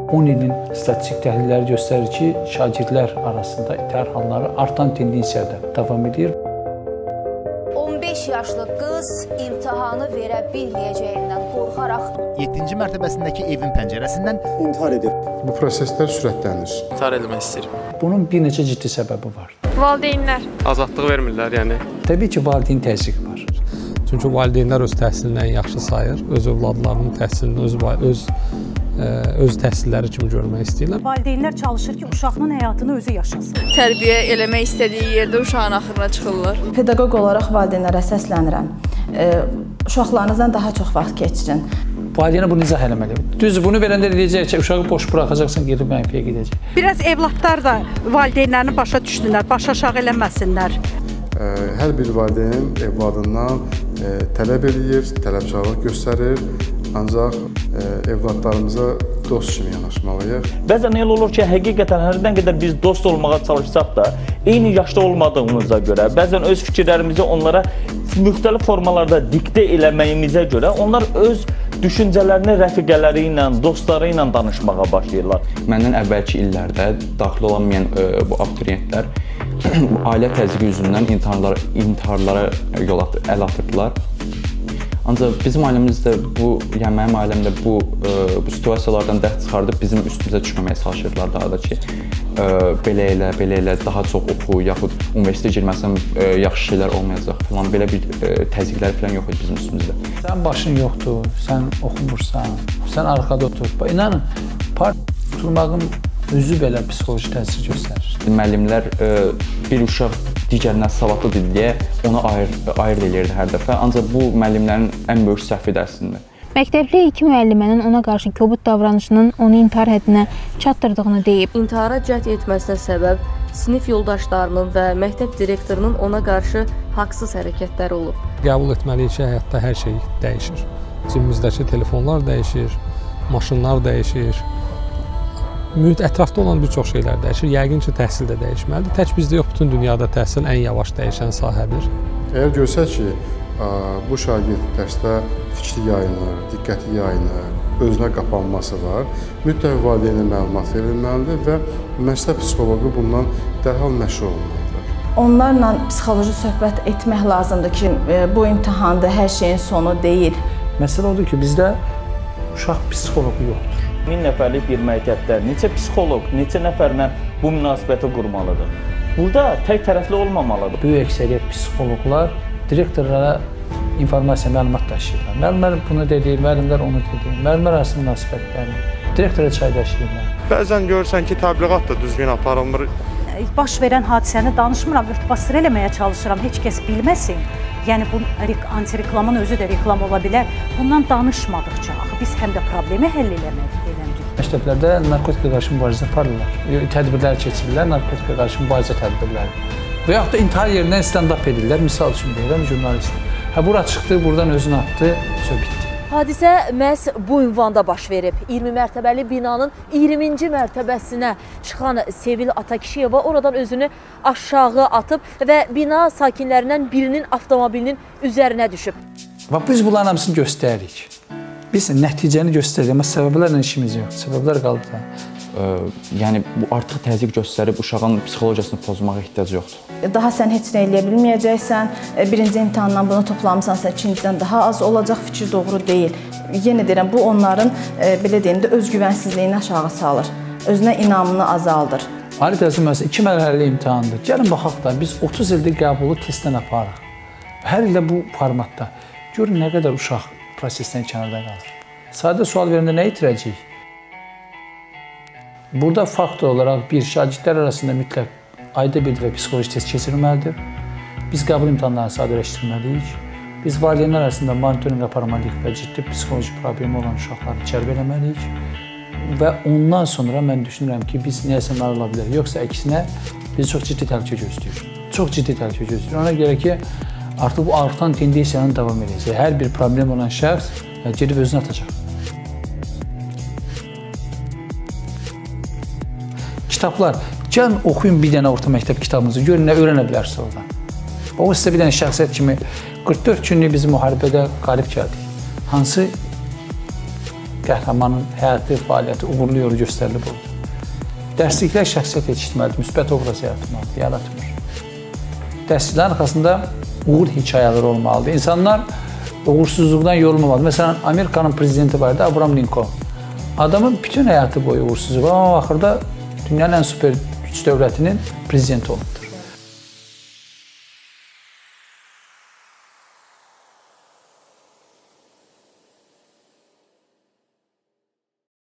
10 ilin statistik təhlilləri göstərir ki, şagirdlər arasında intihar halları artan tendensiyada davam edir. 15 yaşlı qız imtahanı verə bilməyəcəyindən qorxaraq 7-ci mərtəbəsindəki evin pəncərəsindən intihar edir. Bu proseslər sürətlənir. İntihar etmək istəyir. Bunun bir neçə ciddi səbəbi var. Valideynlər. Azadlıq vermirlər, yəni. Təbii ki, valideyn təzyiqi var. Çünki valideynlər öz təhsilini ən yaxşı sayır, öz övladlarının təhsilini öz təhsilləri kimi görmək istəyirlər. Valideynlər çalışır ki, uşağının həyatını özü yaşasın. Tərbiyə eləmək istədiyi yerdə uşağın axırına çıxırlar. Pedaqoq olaraq valideynlərə səslənirəm. Uşaqlarınızdan daha çox vaxt keçirin. Valideynə bunu izah eləməli. Düz bunu verəndə deyəcək ki, uşağı boş buraxacaqsan, gedib mənfiyə gedəcək. Biraz evladlar da valideynlərini başa düşsünlər, baş aşağı eləməsinlər. Hər bir valideyn evladından tələb eləyir, tələbkarlıq göstərir. Ancaq evladlarımıza dost kimi yanaşmalıyıq. Bəzən elə olur ki, həqiqətən hərdən qədər biz dost olmağa çalışsaq da, eyni yaşda olmadığımıza görə, bəzən öz fikirlərimizi onlara müxtəlif formalarda diktə eləməyimizə görə, onlar öz düşüncələrini rəfiqələri ilə, dostları ilə danışmağa başlayırlar. Məndən əvvəlki illərdə daxil olamayan bu abituriyentlər ailə təzyiqi üzündən intiharlara əl atırdılar. Ancaq bizim ailəmizdə yəni mənim ailəmdə bu situasiyalardan dərs çıxardıb bizim üstümüzə düşməməyə çalışırdılar daha da ki, belə elə, daha çox oxu, yaxud universitetə girməsən yaxşı şeylər olmayacaq falan, belə bir təzyiqlər falan yox idi bizim üstümüzdə. Sən başın yoxdur, sən oxumursan, sən arxada otur. İnanın, oturmağın özü belə psixoloji təsir göstərir. Müəllimlər bir uşaq digərindən savadlıdır deyə onu ayırt edirdi hər dəfə. Ancaq bu müəllimlərin ən böyük səhvidir əslində. Məktəbli iki müəllimənin ona qarşı kobud davranışının onu intihar həddinə çatdırdığını deyib. İntihara cəhd etməsinə səbəb sinif yoldaşlarının və məktəb direktorunun ona qarşı haqsız hərəkətləri olub. Qəbul etməliyik ki, həyatda hər şey dəyişir. Cibimizdəki telefonlar dəyişir, maşınlar dəyişir. Ətrafda olan bir çox şeylər dəyişir. Yəqin ki, təhsil də dəyişməlidir. Tək bizdə yox, bütün dünyada təhsil ən yavaş dəyişən sahədir. Əgər görsək ki, bu şagird dərsdə fikri yayınır, diqqəti yayınır, özünə qapanması var, mütləq valideynə məlumat verilməlidir və məktəb psixoloqu bundan dərhal məşğul olmalıdır. Onlarla psixoloji söhbət etmək lazımdır ki, bu imtihanda hər şeyin sonu deyil. Məsələ odur ki, bizdə uşaq psixoloqu yoxdur. 1000 nəfərlik bir məktəbdə neçə psixoloq, neçə nəfərlə bu münasibəti qurmalıdır? Burada tək tərəfli olmamalıdır. Böyük əksəriyyət psixoloqlar direktorlara informasiya, məlumat daşıyırlar. Müəllimlər bunu dedi, müəllimlər onu dedi. Müəllimlər arasında münasibətləri, direktora çay daşıyırlar. Bəzən görürsən ki, təbliğat da düzgün aparılmır. Baş verən hadisəni danışmıram, örtbasdır eləməyə çalışıram, heç kəs bilməsin. Yəni, bu antireklamın özü də reklam ola bilər. Bundan danışmadıqca, biz həm də problemi həll eləmirik. Məktəblərdə narkotika qarşı mübarizə aparırlar. Tədbirlər keçirirlər, narkotika qarşı mübarizə tədbirləri. Və yaxud da intihar yerindən stand-up edirlər, misal üçün deyirəm, jurnalist. Bura çıxdı, buradan özünü atdı, bitdi. Hadisə məhz bu ünvanda baş verib. 20 mərtəbəli binanın 20-ci mərtəbəsinə çıxan Sevil Atakişiyeva oradan özünü aşağı atıb və bina sakinlərindən birinin avtomobilinin üzərinə düşüb. Və biz bunların hamısını göstəririk. Biz nəticəni göstəririk, amma səbəblərlə işimiz yox. Səbəblər qaldı da. Yəni, bu artıq təzyiq göstərib uşağın psixologiyasını pozmağa ehtiyac yoxdur. Daha sən heç nə eləyə bilməyəcəksən, birinci imtahandan bunu toplamısansa, ikincidən daha az olacaq, fikir doğru deyil. Yenə deyirəm, bu onların, belə deyim də, özgüvənsizliyini aşağı salır, özünə inamını azaldır. Ali təhsil müəssisəsi 2 mərhələli imtahandır. Gəlin baxaq da, biz 30 ildir qəbulu testdən aparırıq. Hər ildə bu formatda. Görün nə qədər uşaq prosesdən kənarda qalır. Sadə sual verəndə nə itirəcəyik? Burada faktor olaraq bir şagirdlər arasında mütləq ayda bir və psixoloji test keçirilməlidir. Biz qəbul imtahanlarını sadələşdirməliyik. Biz valideynlər arasında monitorinq aparmalıyıq və ciddi psixoloji problemi olan uşaqları cəlb eləməliyik. Və ondan sonra mən düşünürəm ki, biz nəyəsə nail ola bilərik. Yoxsa əksinə, bizi çox ciddi təhlükə gözləyir. Çox ciddi təhlükə gözləyir. Ona görə ki, artıq bu artan tendensiyanın davam edəcək. Hər bir problem olan şəxs gedib özünü atacaq. Kitablar, gəlin oxuyun bir dənə orta məktəb kitabınızı, görün nə öyrənə bilərsiniz oradan. O sizə bir dənə şəxsiyyət kimi 44 günlük biz müharibədə qalib gəldik. Hansı qəhrəmanın həyatı, fəaliyyəti uğurlu yolu göstərilib orada. Dərsliklər şəxsiyyət yetişdirməlidir, müsbət obraz yaratmalıdır, yaratmır. Dərsliklərin arxasında uğur hekayələri olmalıdır. İnsanlar uğursuzluqdan yorulmamalıdır. Məsələn, Amerikanın prezidenti var idi, Abraham Lincoln. Adamın bütün həyatı boyu uğursuzluq var, amma axırda dünyanın ən super güc dövlətinin prezidenti olub.